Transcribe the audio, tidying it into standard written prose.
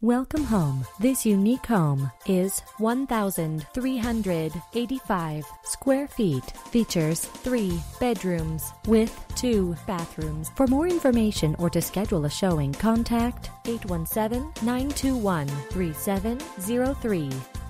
Welcome home. This unique home is 1,385 square feet. Features 3 bedrooms with 2 bathrooms. For more information or to schedule a showing, contact 817-921-3703.